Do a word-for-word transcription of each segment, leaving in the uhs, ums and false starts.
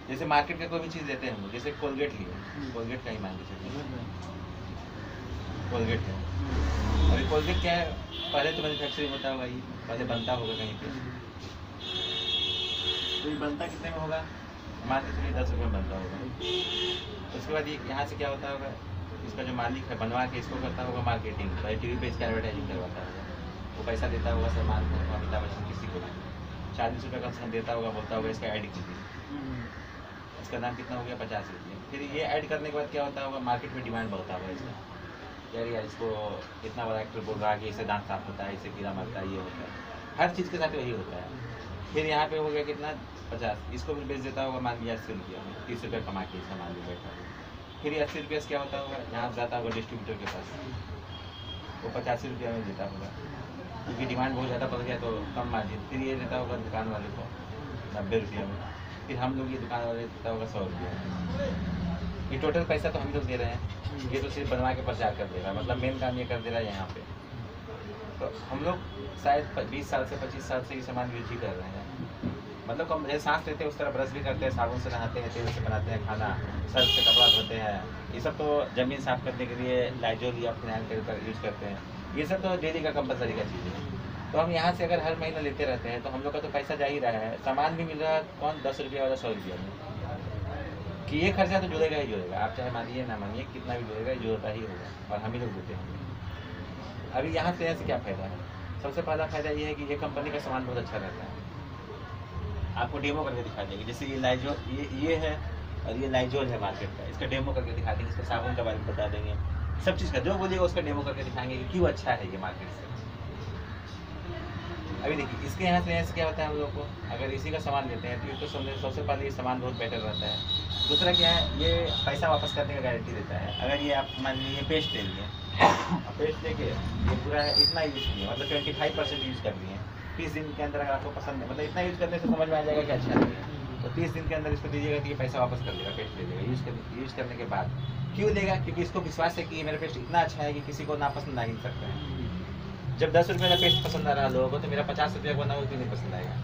जैसे मार्केट का कोई भी चीज़ देते हैं हम लोग, जैसे कोलगेट लिए, कोलगेट का ही मान के चलिए, कोलगेट है। अभी कोलगेट क्या है, पहले तो मैन्युफैक्चरिंग होता होगा, ये पहले बनता होगा कहीं पे, तो ये बनता कितने में होगा, मान के चलिए दस रुपये में बनता होगा। उसके बाद ये यहाँ से क्या होता होगा, इसका जो मालिक है बनवा के इसको करता होगा मार्केटिंग, भाई टी वी पे इसका एडवर्टाइजिंग करवाता होगा, वो पैसा देता होगा सलमान को, अमिताभ बच्चन किसी को चालीस रुपये कम से कम देता होगा, बोलता होगा इसका ऐड कीजिए, इसका दाम कितना हो गया, पचास रुपये। फिर ये ऐड करने के बाद क्या होता होगा, मार्केट में डिमांड बढ़ता होगा इसका, यार यार इसको इतना बड़ा एक्टर बोल रहा है कि इससे दांत साफ होता है, इससे कीड़ा मरता है, ये होता है, हर चीज़ के साथ वही होता है। फिर यहाँ पे हो गया कितना, पचास, इसको भी बेच देता होगा मान लिया अस्सी रुपया में, तीस रुपये कमा के इसका मान लिया बैठा होगा। फिर ये अस्सी रुपये से क्या होता होगा, यहाँ जाता होगा डिस्ट्रीब्यूटर के पास, वो पचासी रुपया में देता होगा, क्योंकि डिमांड बहुत ज़्यादा बढ़ गया तो कम मार्जिन। फिर ये देता होगा दुकान वाले को नब्बे रुपये में, फिर हम लोग ये दुकान वाले देता होगा सौ रुपये में। ये टोटल पैसा तो हम लोग दे रहे हैं, ये तो सिर्फ बनवा के प्रचार कर दे रहा है, मतलब मेन काम ये कर दे रहा है यहाँ पे। तो हम लोग शायद बीस साल से पच्चीस साल से ये सामान यूज ही कर रहे हैं, मतलब हम जैसे सांस लेते हैं उस तरह ब्रश भी करते हैं, साबुन से नहाते हैं, तेल से बनाते हैं खाना, सर्फ से कपड़ा धोते हैं, ये सब तो ज़मीन साफ करने के लिए लाइजोल या फिनाइल का यूज़ करते हैं, ये सब तो डेली का कंपलसरी का चीज़ है। तो हम यहाँ से अगर हर महीना लेते रहते हैं तो हम लोग का तो पैसा जा ही रहा है, सामान भी मिल रहा है कौन दस रुपया वाला सौ रुपया में, कि ये खर्चा तो जुड़ेगा ही जुड़ेगा, आप चाहे मानिए ना मानिए, कितना भी जुड़ेगा जुड़ता ही होगा, और हम ही लोग देते हैं। अभी यहाँ से ऐसे क्या फ़ायदा है, सबसे पहला फ़ायदा ये है कि ये कंपनी का सामान बहुत अच्छा रहता है, आपको डेमो करके दिखा देंगे, जैसे ये लाइजोल ये ये है और ये लाइजोल है मार्केट का, इसका डेमो करके दिखा देंगे, इसका साबुन के बारे में बता देंगे, सब चीज़ का जो बोलिएगा उसका डेमो करके दिखाएंगे कि क्यों अच्छा है ये मार्केट से। अभी देखिए इसके यहाँ से यहाँ से क्या होता है, हम लोग को अगर इसी का सामान लेते हैं तो ये तो समझे सबसे पहले ये सामान बहुत बेटर रहता है। दूसरा क्या है, ये पैसा वापस करने का गारंटी देता है। अगर ये आप मान लीजिए पेस्ट ले लिए, पेस्ट लेके ये पूरा इतना यूज़ किए, मतलब ट्वेंटी फाइव परसेंट यूज़ कर लिए, तीस दिन के अंदर अगर आपको पसंद है, मतलब इतना यूज़ करने से समझ में आ जाएगा कि अच्छा नहीं है, तो तीस दिन के अंदर इसको दीजिएगा तो ये पैसा वापस कर देगा, पेस्ट ले लेगा। यूज़ कर यूज़ करने के बाद क्यों लेगा, क्योंकि इसको विश्वास है कि मेरा पेस्ट इतना अच्छा है कि किसी को नापसंद आ ही सकता है। जब दस रुपये का पेस्ट पसंद आ रहा है लोगों को, तो मेरा पचास रुपये का बना हुआ क्यों नहीं पसंद आएगा।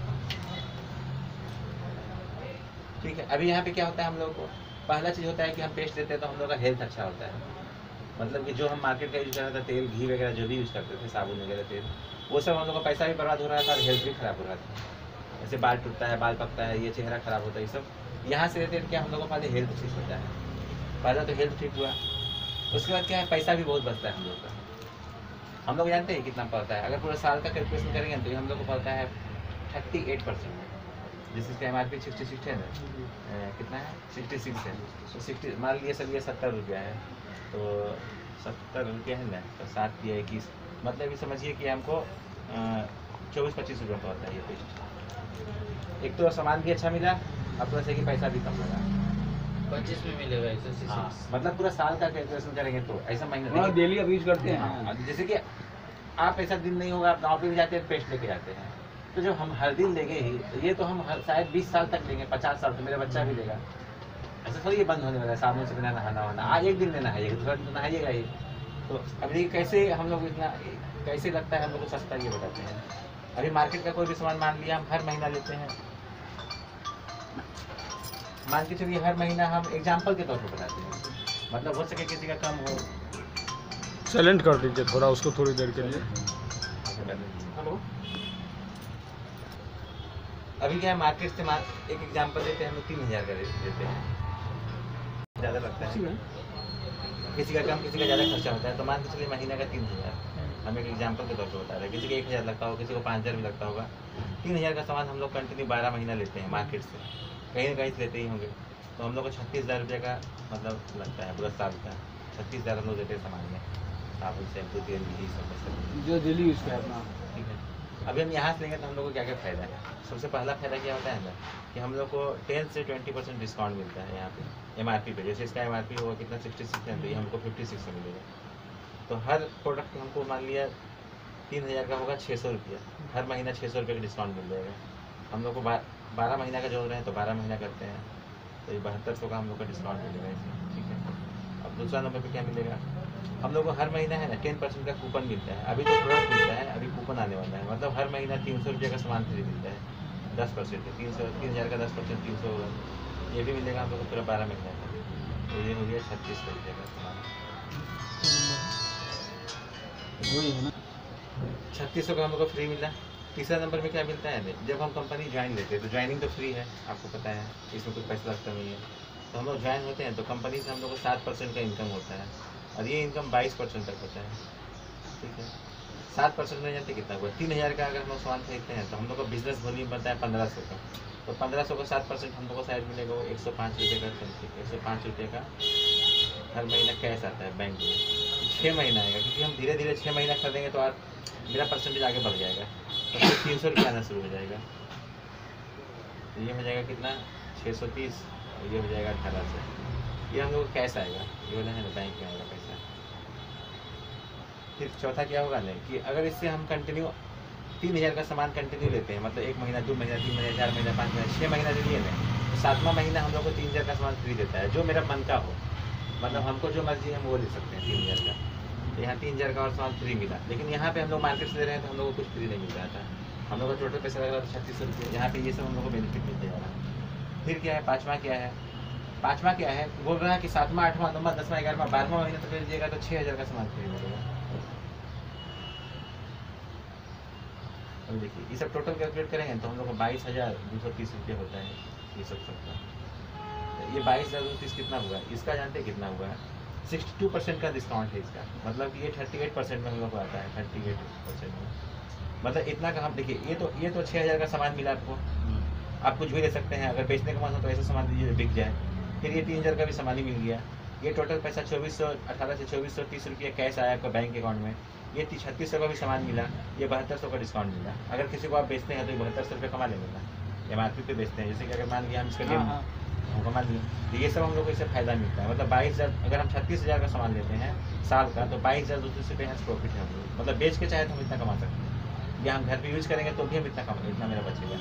ठीक है, अभी यहाँ पे क्या होता है, हम लोगों को पहला चीज़ होता है कि हम पेस्ट देते हैं तो हम लोग का हेल्थ अच्छा होता है, मतलब कि जो हम मार्केट का यूज़ कर रहे थे तेल घी वगैरह जो भी यूज़ करते थे, साबुन वगैरह तेल, वो सब हम लोग का पैसा भी बर्बाद हो रहा था और हेल्थ भी ख़राब हो रहा था। जैसे बाल टूटता है, बाल पकता है, ये चेहरा ख़राब होता है, ये सब यहाँ से देते हैं। क्या हम लोग को पहले हेल्थ ठीक होता है, पहला तो हेल्थ ठीक हुआ, उसके बाद क्या है, पैसा भी बहुत बचता है हम लोग का। हम लोग जानते हैं कितना पड़ता है, अगर पूरा साल का कैलकुलेशन करेंगे तो ये हम लोग को पड़ता है थर्टी एट परसेंट, जिसका M R P sixty six है ना, कितना है सिक्सटी सिक्स है, तो सिक्सटी मान लीजिए सब ये सत्तर रुपया है, तो सत्तर रुपया है ना, तो सात दिया इक्कीस, मतलब ये समझिए कि हमको चौबीस पच्चीस रुपये का होता है ये पेस्ट। एक तो सामान भी अच्छा मिला, अब तो ऐसे कि पैसा भी कम लगा, पच्चीस में मिलेगा ऐसे। हाँ, मतलब पूरा साल का कैलकुलेशन करेंगे तो ऐसा महीना डेली अब यूज करते हैं। हाँ, जैसे कि आप ऐसा दिन नहीं होगा, आप गाँव पे भी जाते हैं पेस्ट लेके जाते हैं, तो जब हम हर दिन लेंगे ही, तो ये तो हम हर शायद बीस साल तक लेंगे, पचास साल तो मेरा बच्चा भी लेगा, ऐसा थोड़ी ये बंद होने वाला है साबुन से बिना नहाना वाना, आज एक दिन लेना है, दूसरा दिन तो नहाइएगा ही। तो अभी कैसे हम लोग इतना कैसे लगता है हम लोग को सस्ता ये बताते हैं। अभी मार्केट का कोई भी सामान मान लिया हम हर महीना लेते हैं, मान के चलिए हर महीना हम एग्जाम्पल के तौर पर बताते हैं, मतलब हो सके किसी का कम हो। साइलेंट कर दीजिए थोड़ा उसको थोड़ी देर के लिए। हेलो, अभी क्या है मार्केट से मार, एक एग्जाम्पल देते हैं हम लोग तीन हज़ार का देते हैं, ज़्यादा लगता है, किसी का कम किसी का ज़्यादा खर्चा होता है, तो मान के चलिए महीने का तीन हज़ार हम एक एग्जाम्पल के तौर पर बता रहे हैं। किसी का एक हज़ार लगता होगा, किसी को पाँच हज़ार भी लगता होगा, तीन हज़ार का सामान हम लोग कंटिन्यू बारह महीना लेते हैं मार्केट से, कहीं ना कहीं से लेते ही होंगे, तो हम लोग को छत्तीस हज़ार रुपये का मतलब लगता है पूरा साल का, छत्तीस हज़ार हम लोग देते हैं सामान में, साबुन शैम्पू तेल घी सब जो डेली यूज़ करें अपना। ठीक है, अभी हम यहाँ से लेंगे तो हम लोग को क्या क्या फ़ायदा है। सबसे पहला फ़ायदा क्या होता है ना कि हम लोग को टेन से ट्वेंटी परसेंट डिस्काउंट मिलता है यहाँ पे एम आर पी पे। जैसे इसका एम आर पी होगा कितना सिक्सटी सिक्स है, तो ये हमको फिफ्टी सिक्स में मिलेगा। तो हर प्रोडक्ट हमको मान लिया तीन हज़ार का होगा छः सौ रुपया, हर महीना छः सौ रुपये का डिस्काउंट मिल जाएगा। हम लोग को बारह महीना का जोड़ रहे हैं तो बारह महीना करते हैं, तो ये बहत्तर सौ का हम लोग का डिस्काउंट मिलेगा इसमें। ठीक है, अब दूसरा नंबर पे क्या मिलेगा, हम लोग को हर महीना है ना टेन परसेंट का कूपन मिलता है। अभी तो प्रोडक्ट मिलता है, अभी कूपन आने वाला है, मतलब हर महीना तीन सौ रुपये का सामान फ्री मिलता है, दस परसेंट तीन सौ तीन हज़ार का दस परसेंट तीन सौ होगा, ये भी मिलेगा हम लोग को पूरा बारह महीने का। तो ये हो गया छत्तीस सौ रुपये का सामान। वही है ना। छत्तीस सौ का हम लोग को फ्री मिला। तीसरा नंबर में क्या मिलता है, जब हम कंपनी ज्वाइन लेते हैं तो ज्वाइनिंग तो फ्री है, आपको पता है, इसमें कुछ पैसा लगता नहीं है। तो हम लोग ज्वाइन होते हैं तो कंपनी से हम लोग को सात परसेंट का इनकम होता है, और ये इनकम बाईस परसेंट तक होता है। ठीक है, सात परसेंट में जानते कितना हुआ, तीन हज़ार का अगर हम लोग सामान खरीदते हैं तो हम लोग का बिजनेस वॉल्यूम बनता है पंद्रह सौ का। तो पंद्रह सौ का सात परसेंट हम लोग को शायद मिलेगा वो एक सौ पाँच रुपये का, एक सौ पाँच रुपये का हर महीना कैश आता है बैंक में। छः महीना आएगा, क्योंकि हम धीरे धीरे छः महीना खरीदेंगे तो आप मेरा परसेंटेज आगे बढ़ जाएगा, तो फिर तीन सौ रुपये आना शुरू हो जाएगा। तो ये हो जाएगा कितना, छः सौ तीस, और ये हो जाएगा अठारह सौ। ये हम लोग को कैश आएगा, ये वाला है ना बैंक में आएगा पैसा। फिर चौथा क्या होगा ना कि अगर इससे हम कंटिन्यू तीन हज़ार का सामान कंटिन्यू लेते हैं, मतलब एक महीना, दो महीना, तीन महीना, चार महीना, पाँच महीना, छः महीना जो लिए ना, तो सातवां महीना हम लोग को तीन हज़ार का सामान फ्री देता है, जो मेरा मन का हो, मतलब हमको जो मर्जी है हम वो ले सकते हैं तीन हज़ार का। तो यहाँ तीन हज़ार का और सामान फ्री मिला, लेकिन यहाँ पे हम लोग मार्केट से ले रहे हैं तो हम लोग को कुछ फ्री नहीं मिल रहा था। हम लोग का टोटल पैसा लग रहा था छत्तीस सौ रुपये, यहाँ पे ये सब हम लोग को बेनिफिट मिलते जा रहा है। फिर क्या है, पाँचवा क्या है, पाँचवा क्या है, बोल रहा है कि सातवां, आठवां, नौवां, दसवां, ग्यारहवां, बारहवां महीना तो लीजिएगा तो छः हज़ार का सामान फ्री मिलेगा। अब देखिए ये सब टोटल कैलकुलेट करेंगे तो हम लोग को बाईस हज़ार दो सौ तीस रुपये होता है ये सब सबका। तो ये बाईस हज़ार दो सौ तीस कितना हुआ, इसका जानते हैं कितना हुआ है, सिक्सटी टू परसेंट का डिस्काउंट है इसका, मतलब कि ये थर्टी एट परसेंट में हम लोग को आता है, थर्टी एट परसेंट में, मतलब इतना का हम देखिए, ये तो ये तो छः हज़ार का सामान मिला आपको, आप कुछ भी ले सकते हैं, अगर बेचने का मन हो तो ऐसा सामान दीजिए बिक जाए। फिर ये तीन हज़ार का भी सामान ही मिल गया, ये टोटल पैसा चौबीस सौ अठारह से चौबीस सौ तीस रुपये कैश आया आपका बैंक अकाउंट में। ये छत्तीस सौ का भी सामान मिला, ये बहत्तर सौ का डिस्काउंट मिला। अगर किसी को आप बेचते हैं तो बहत्तर सौ रुपये कमा लेंगे ना, एम आर पी पे बेचते हैं, जैसे कि अगर मान लिया हम इसका हाँ, हाँ। हम कमा लिए, तो ये सब हम लोग को इससे फायदा मिलता है। मतलब बाईस हज़ार अगर हम छत्तीस हज़ार का सामान लेते हैं साल का, तो बाईस हज़ार दो सौ रुपये यहाँ से प्रॉफिट है हम लोग, मतलब बेच के चाहे तो हम इतना कमा सकते हैं, या हम घर पे यूज़ करेंगे तो भी हम इतना कमा, इतना मेरा बचेगा।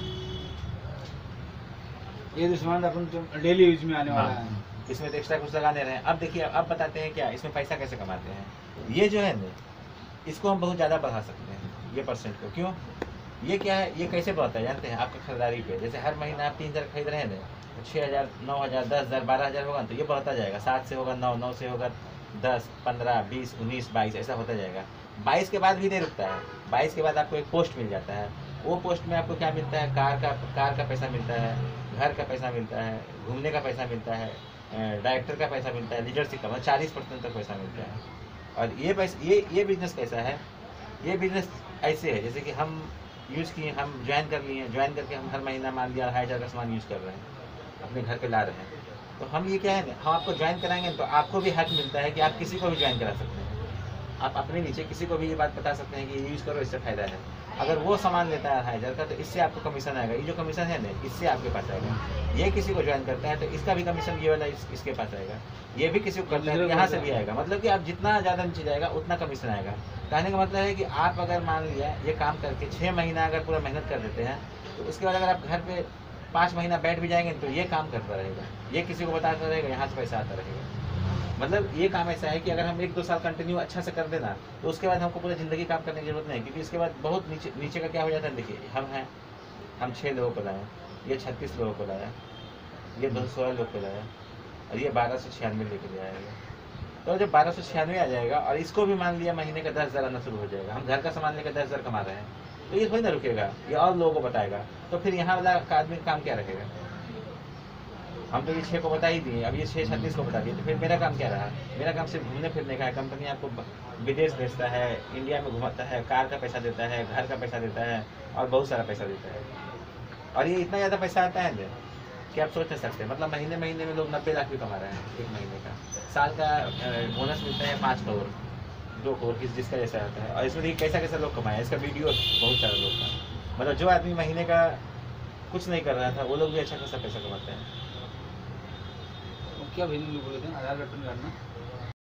ये तो सामान अपन तो डेली यूज में आने वाला हाँ, है। इसमें तो एक्स्ट्रा कुछ लगाने रहे हैं। अब देखिए, अब बताते हैं क्या इसमें पैसा कैसे कमाते हैं। ये जो है ना, इसको हम बहुत ज़्यादा बढ़ा सकते हैं, ये परसेंट को। क्यों, ये क्या है, ये कैसे बढ़ता है जानते हैं, आपका खरीदारी पे। जैसे हर महीना आप तीन हज़ार खरीद रहे हैं ना, तो छः हज़ार, नौ हज़ार, दस हज़ार, बारह हज़ार होगा तो ये बढ़ता जाएगा, सात से होगा नौ, नौ से होगा दस, पंद्रह, बीस, उन्नीस, बाईस, ऐसा होता जाएगा। बाईस के बाद भी नहीं रुकता है, बाईस के बाद आपको एक पोस्ट मिल जाता है। वो पोस्ट में आपको क्या मिलता है, कार का कार का पैसा मिलता है, घर का पैसा मिलता है, घूमने का पैसा मिलता है, डायरेक्टर का पैसा मिलता है, लीडरशिप का मतलब चालीस परसेंट तक पैसा मिलता है। और ये पैसा, ये ये बिजनेस कैसा है, ये बिजनेस ऐसे है जैसे कि हम यूज़ किए, हम ज्वाइन कर लिए, ज्वाइन करके हम हर महीना मान लिया ढाई हज़ार का सामान यूज़ कर रहे हैं, अपने घर पे ला रहे हैं। तो हम ये क्या है ना, हम आपको ज्वाइन कराएंगे तो आपको भी हक मिलता है कि आप किसी को भी ज्वाइन करा सकते हैं। आप अपने नीचे किसी को भी ये बात बता सकते हैं कि ये यूज़ करो, इससे फ़ायदा है। अगर वो सामान लेता है ढाई हज़ार का तो इससे आपको कमीशन आएगा, ये जो कमीशन है ना इससे आपके पास आएगा। ये किसी को ज्वाइन करता है तो इसका भी कमीशन ये वाला इस, इसके पास आएगा। ये भी किसी को करता है तो यहाँ से भी आएगा। मतलब कि आप जितना ज़्यादा नीचे जाएगा उतना कमीशन आएगा। कहने का मतलब है कि आप अगर मान लिया ये काम करके छः महीना अगर पूरा मेहनत कर देते हैं, तो उसके बाद अगर आप घर पे पाँच महीना बैठ भी जाएंगे तो ये काम करता रहेगा, ये किसी को बताता रहेगा, यहाँ से पैसा आता रहेगा। मतलब ये काम ऐसा है कि अगर हम एक दो साल कंटिन्यू अच्छा से कर देना तो उसके बाद हमको पूरी ज़िंदगी काम करने की जरूरत नहीं, क्योंकि इसके बाद बहुत नीचे नीचे का क्या हो जाता है। देखिए, हम हैं, हम छः लोगों को लाए, ये छत्तीस लोगों को लाया, ये दो सौ सोलह लोग को लाया, और ये बारह सौ छियानवे लेके जाएगा। तो जब बारह सौ छियानवे आ जाएगा और इसको भी मान लिया महीने का दस हज़ार आना शुरू हो जाएगा, हम घर का सामान लेकर दस हज़ार कमा रहे हैं, तो ये थोड़ी ना रुकेगा, ये और लोगों को बताएगा। तो फिर यहाँ वाला आदमी काम क्या रखेगा। हम तो ये छः को बता ही दिए, अब ये छः छत्तीस को बता दिए, तो फिर मेरा काम क्या रहा। मेरा काम सिर्फ घूमने फिरने का है। कंपनी आपको विदेश भेजता है, इंडिया में घुमाता है, कार का पैसा देता है, घर का पैसा देता है, और बहुत सारा पैसा देता है। और ये इतना ज़्यादा पैसा आता है कि आप सोच नहीं सकते। मतलब महीने महीने में लोग नब्बे लाख भी कमा रहे हैं एक महीने का। साल का बोनस मिलता है पाँच करोड़, दो करोड़ किस जिसका जैसा आता है। और इसमें देखिए कैसा कैसा लोग कमाए, इसका वीडियो बहुत सारे लोग का। मतलब जो आदमी महीने का कुछ नहीं कर रहा था वो लोग भी अच्छा खासा पैसा कमाते हैं। क्या भेजने बोले थे, आधार कार्ड करना।